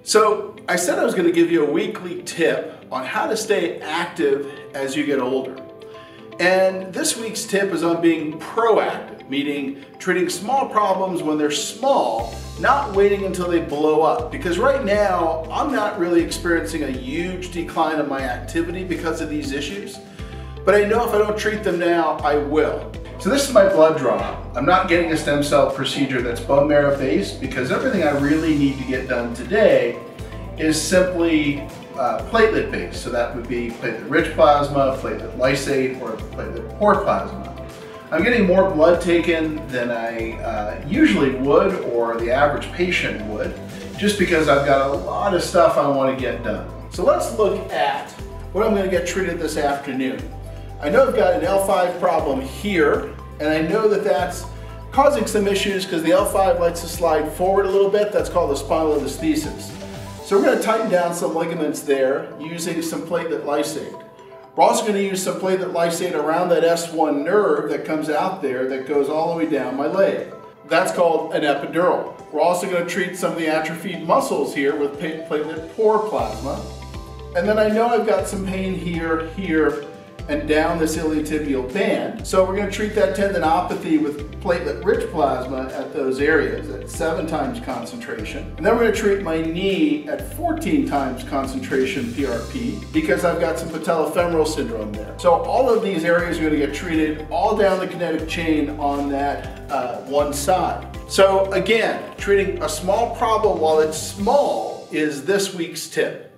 So I said I was going to give you a weekly tip on how to stay active as you get older. And this week's tip is on being proactive, meaning treating small problems when they're small, not waiting until they blow up. Because right now, I'm not really experiencing a huge decline in my activity because of these issues. But I know if I don't treat them now, I will. So this is my blood draw. I'm not getting a stem cell procedure that's bone marrow based because everything I really need to get done today is simply platelet based. So that would be platelet rich plasma, platelet lysate, or platelet poor plasma. I'm getting more blood taken than I usually would or the average patient would, just because I've got a lot of stuff I want to get done. So let's look at what I'm going to get treated this afternoon. I know I've got an L5 problem here, and I know that that's causing some issues because the L5 likes to slide forward a little bit. That's called the spondylolisthesis. So we're going to tighten down some ligaments there using some platelet lysate. We're also going to use some platelet lysate around that S1 nerve that comes out there that goes all the way down my leg. That's called an epidural. We're also going to treat some of the atrophied muscles here with platelet-poor plasma. And then I know I've got some pain here, and down this iliotibial band. So we're going to treat that tendinopathy with platelet-rich plasma at those areas at 7 times concentration. And then we're going to treat my knee at 14 times concentration PRP because I've got some patellofemoral syndrome there. So all of these areas are going to get treated all down the kinetic chain on that one side. So again, treating a small problem while it's small is this week's tip.